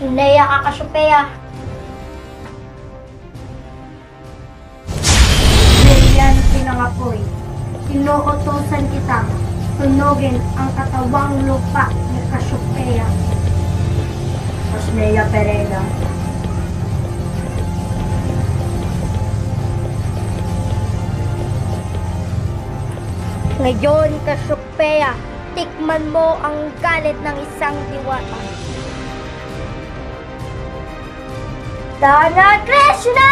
Nea Kakasyopeya. Ngayon pinangapoy, inuutosan kitang tunugin ang katawang lupa ni Kasyopeya. Osmeya Pereda. Ngayon, Kasyopeya, tikman mo ang galit ng isang diwata. Dana Krishna!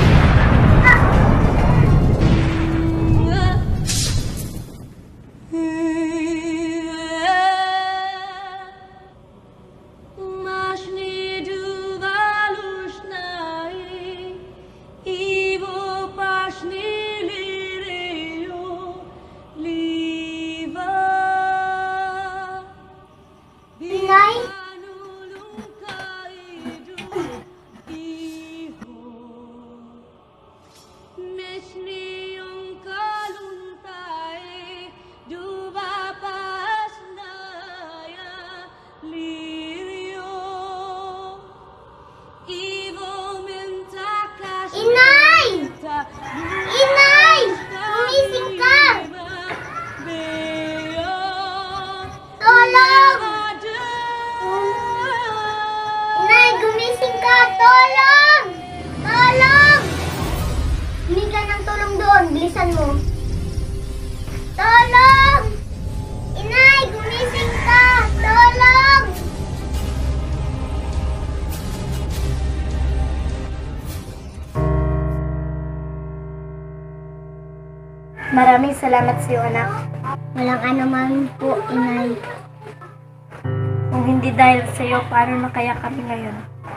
Inay! Gumising ka! Tolong! Inay, gumising ka! Tolong! Tolong! Humingi ka ng tulong doon. Bilisan mo. Tolong! Inay, gumising ka! Tolong! Maraming salamat sa iyo, anak. Walang anuman po, Inay. Kung hindi dahil sa iyo, paano na kaya kami ngayon?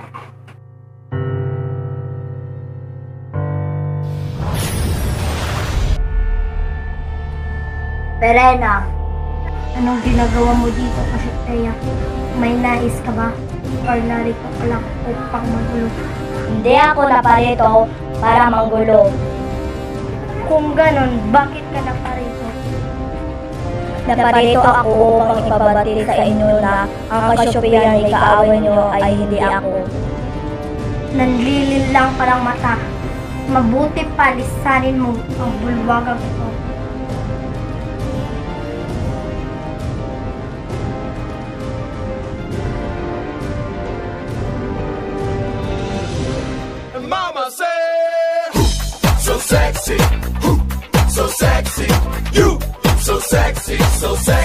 Perena. Anong ginagawa mo dito, Kasyopeya? May nais ka ba? Or narito ka lang upang magulo? Hindi ako naparito para manggulo. Kung ganon, bakit ka naparito? Naparito ako upang ipabati sa inyo na ang Kasyopeya na ikaaway niyo ay hindi ako. Nanlilin lang parang mata. Mabuti pa lisanin mo ang bulwagang ito. Mama said, so sexy, so sexy, you so sexy, so sexy.